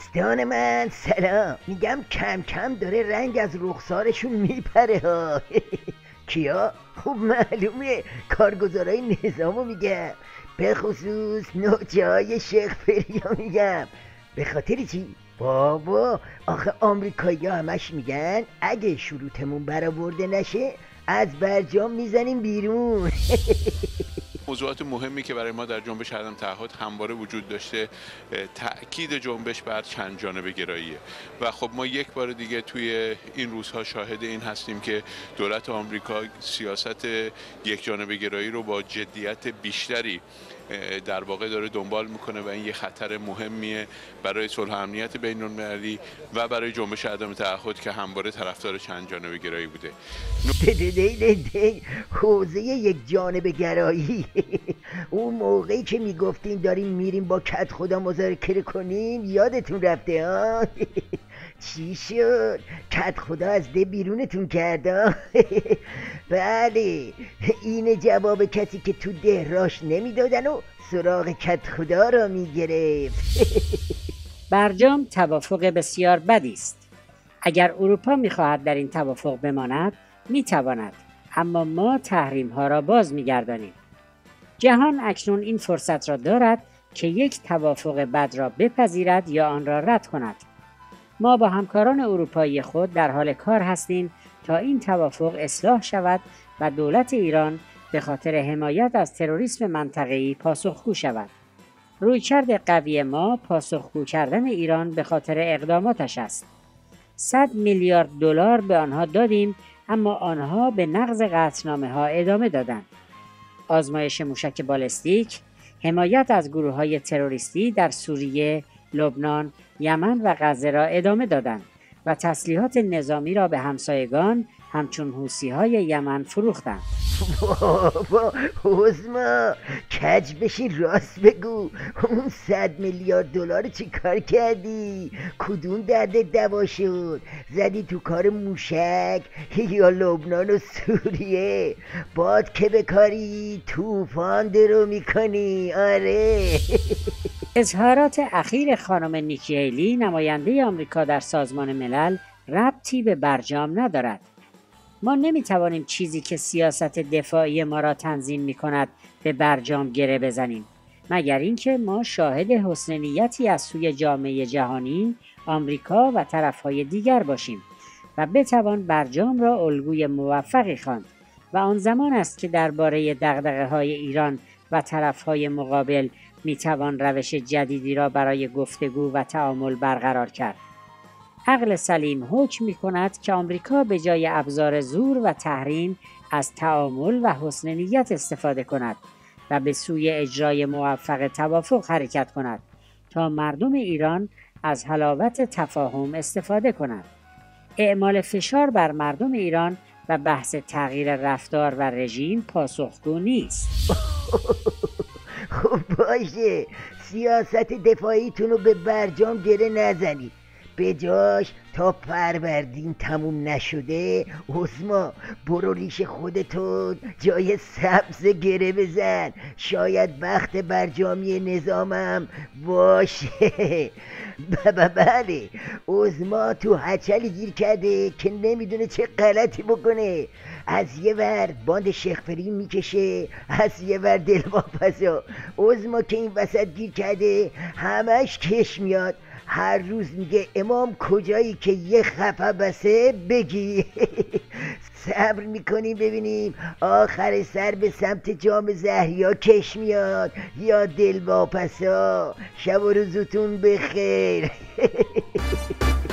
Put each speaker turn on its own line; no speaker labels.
دوستان من سلام. میگم کم کم داره رنگ از رخسارشون میپره ها. کیا؟ خب معلومه کارگزارای نظامو میگم، به خصوص نوچه های شیخ فریا میگم. به خاطر چی؟ بابا آخه آمریکایی ها همش میگن اگه شروطمون برآورده نشه از برجام میزنیم بیرون.
موضوعات مهمی که برای ما در جنبش عدم تعهد همواره وجود داشته تأکید جنبش بر چند جانبه گراییه و خب ما یک بار دیگه توی این روزها شاهد این هستیم که دولت آمریکا سیاست یک جانبه گرایی رو با جدیت بیشتری در واقع داره دنبال میکنه و این یه خطر مهمیه برای صلح و امنیت بین المللی و برای جنبش عدم تعهد که همواره طرفدار چند جانبه گرایی بوده.
حوزه یک جانبه گرایی. اون موقعی که میگفتین داریم میریم با کت خدا مذاکره کنیم یادتون رفته ها؟ چی شد؟ کت خدا از ده بیرونتون کرد؟ بله این جواب کسی که تو ده راش نمیدادن و سراغ کت خدا را میگرفت.
برجام توافق بسیار بدی است. اگر اروپا میخواهد در این توافق بماند میتواند، اما ما تحریم ها را باز میگردانیم. جهان اکنون این فرصت را دارد که یک توافق بد را بپذیرد یا آن را رد کند. ما با همکاران اروپایی خود در حال کار هستیم تا این توافق اصلاح شود و دولت ایران به خاطر حمایت از تروریسم منطقه‌ای پاسخگو شود. رویکرد قوی ما پاسخگو کردن ایران به خاطر اقداماتش است. 100 میلیارد دلار به آنها دادیم، اما آنها به نقض قطعنامه ها ادامه دادند. آزمایش موشک بالستیک، حمایت از گروه‌های تروریستی در سوریه، لبنان، یمن و غزه را ادامه دادند و تسلیحات نظامی را به همسایگان همچون حوثی‌های یمن فروختند.
بابا حزما کج بشین راست بگو، اون 100 میلیارد دلار چی کار کردی؟ کدوم درد دوا شد؟ زدی تو کار موشک یا لبنان و سوریه؟ باد که بکاری طوفان درو میکنی. آره.
اظهارات اخیر خانم نیکی هیلی نماینده آمریکا در سازمان ملل ربطی به برجام ندارد. ما نمیتوانیم چیزی که سیاست دفاعی ما را تنظیم میکند به برجام گره بزنیم، مگر اینکه ما شاهد حسن نیتی از سوی جامعه جهانی، آمریکا و طرفهای دیگر باشیم و بتوان برجام را الگوی موفقی خواند و آن زمان است که درباره دغدغه‌های ایران و طرفهای مقابل میتوان روش جدیدی را برای گفتگو و تعامل برقرار کرد. عقل سلیم حکم می‌کند که آمریکا به جای ابزار زور و تحریم از تعامل و حسن نیت استفاده کند و به سوی اجرای موفق توافق حرکت کند تا مردم ایران از حلاوت تفاهم استفاده کنند. اعمال فشار بر مردم ایران و بحث تغییر رفتار و رژیم پاسخگو نیست.
خب باشه، سیاست دفاعیتون رو به برجام گره نزنید، به جاش تا فروردین تموم نشده عثما برو ریش خودتو جای سبز گره بزن، شاید وقت برجامی نظامم باشه. بله عثما تو هچلی گیر کرده که نمیدونه چه غلطی بکنه. از یه ور باند شیخ فری میکشه، از یه ور دلواپسا. عثما که این وسط گیر کرده همش کش میاد، هر روز میگه امام کجایی که یه خفه بسه بگی. صبر میکنیم ببینیم آخر سر به سمت جام زهریا کش میاد یا دل واپسا. شب و روزتون بخیر.